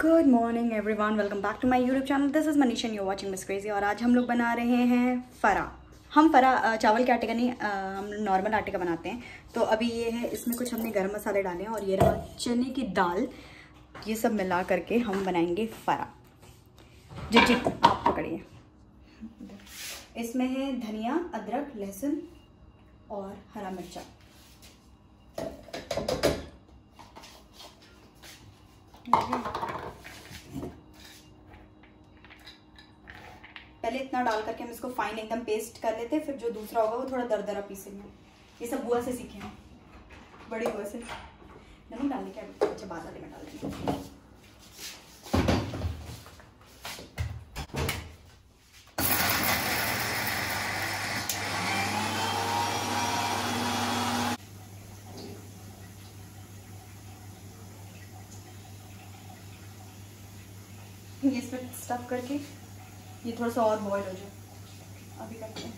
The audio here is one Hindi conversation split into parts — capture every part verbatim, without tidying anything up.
Good morning everyone, welcome back to my YouTube channel. This is Manisha and you watching Miss Crazy. और आज हम लोग बना रहे हैं फरा। हम फरा चावल के आटे का नहीं, हम नॉर्मल आटे का बनाते हैं। तो अभी ये है, इसमें कुछ हमने गरम मसाले डाले हैं और ये रहा चने की दाल। ये सब मिला करके हम बनाएंगे फरा। जी जी आप पकड़िए। इसमें है धनिया, अदरक, लहसुन और हरा मिर्चा। पहले इतना डाल करके हम इसको फाइन एकदम पेस्ट कर लेते हैं, फिर जो दूसरा होगा वो थोड़ा दरदरा पीसेंगे। ये सब बुआ से सीखे हैं, बड़ी बुआ से। नमक डालने के अच्छा बाद में डाल देंगे। ये इस पर स्टफ करके ये थोड़ा सा और बॉईल हो जाए, अभी करते हैं।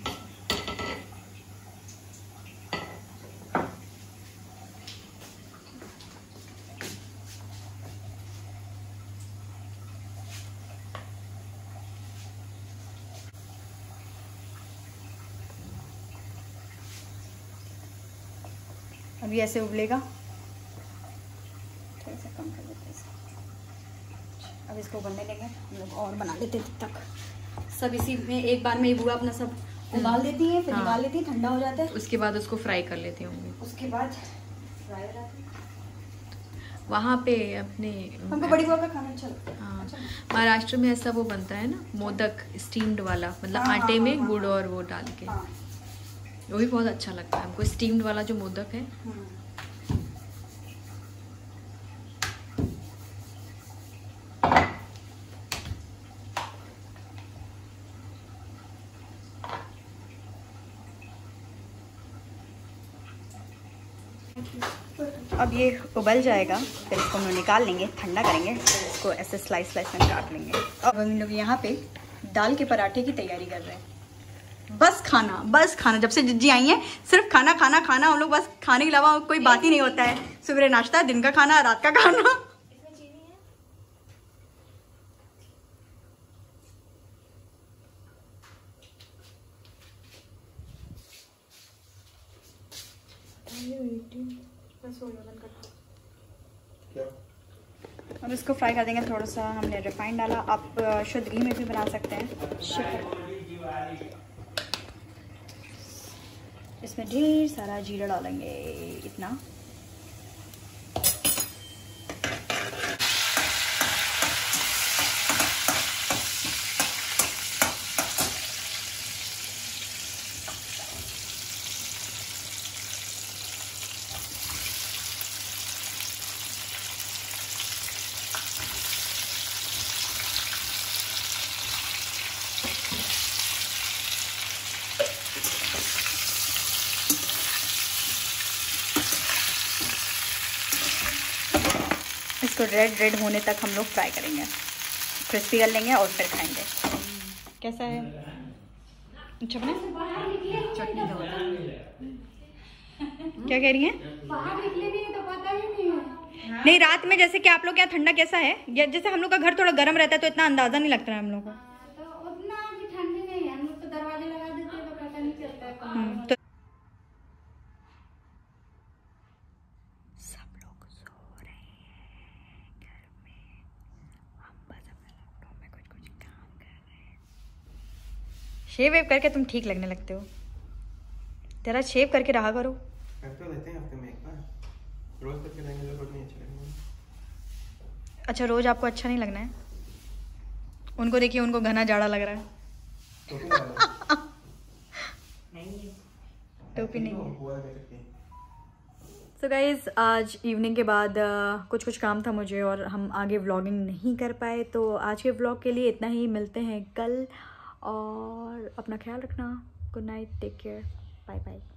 अभी ऐसे उबलेगा, थोड़ा सा कम कर देते हैं। अब इसको उबलने देंगे हम लोग और बना लेते हैं। तब तक सब इसी में एक बार में ये बुआ अपना सब उबाल देती है, फिर निकाल लेती है, ठंडा हो जाता है। उसके बाद उसको फ्राई कर लेते होंगे। उसके बाद फ्राई हो जाती है। वहाँ पे अपने हमको बड़ी बुआ का खाना अच्छा लगता है। हाँ, अच्छा। महाराष्ट्र में ऐसा वो बनता है ना, मोदक स्टीम्ड वाला, मतलब हाँ, आटे हाँ, में हाँ, गुड़ हाँ, और वो डाल के। हाँ। वो भी बहुत अच्छा लगता है हमको, स्टीम्ड वाला जो मोदक है। अब ये उबल जाएगा, फिर इसको हम लोग निकाल लेंगे, ठंडा करेंगे, फिर इसको ऐसे स्लाइस स्लाइस में काट लेंगे। अब हम लोग यहाँ पे दाल के पराठे की तैयारी कर रहे हैं। बस खाना, बस खाना। जब से जिज्जी आई हैं सिर्फ खाना खाना खाना। हम लोग बस खाने के अलावा कोई बात ही नहीं होता है। सुबह नाश्ता, दिन का खाना, रात का खाना। अब इसको फ्राई कर देंगे। थोड़ा सा हमने रिफाइंड डाला, आप शुद्ध घी में भी बना सकते हैं। इसमें ढेर सारा जीरा डालेंगे, इतना। इसको रेड रेड होने तक हम लोग फ्राई करेंगे, क्रिस्पी कर लेंगे और फिर खाएंगे। कैसा है? अच्छा बना? चटनी तो क्या कह रही हैं? बाहर निकले नहीं तो पता ही नहीं है। नहीं, रात में जैसे कि आप लोग क्या ठंडा कैसा है? जैसे हम लोग का घर थोड़ा गर्म रहता है तो इतना अंदाजा नहीं लगता है हम लोग को। तो उतना भी ठंडी नहीं है, हम लोग तो दरवाजे लगा देते हैं तो पता नहीं चलता है। तो सब लोग सो रहे हैं घर में, हम बस अपने लैपटॉप में कुछ कुछ काम कर रहे हैं। शेव वेव करके तुम ठीक लगने लगते हो। तेरा शेव करके रहा करो। कर तो लेते हैं हफ्ते में एक बार, रोज करके रहेंगे तो नहीं अच्छा लगेगा। अच्छा, रोज आपको अच्छा नहीं लगना है? उनको देखिए, उनको घना जाड़ा लग रहा है। टोपी वाला टोपी नहीं है। सो गाइज, आज इवनिंग के बाद uh, कुछ कुछ काम था मुझे और हम आगे व्लॉगिंग नहीं कर पाए। तो आज के व्लॉग के लिए इतना ही। मिलते हैं कल, और अपना ख्याल रखना। Good night, take care, bye bye.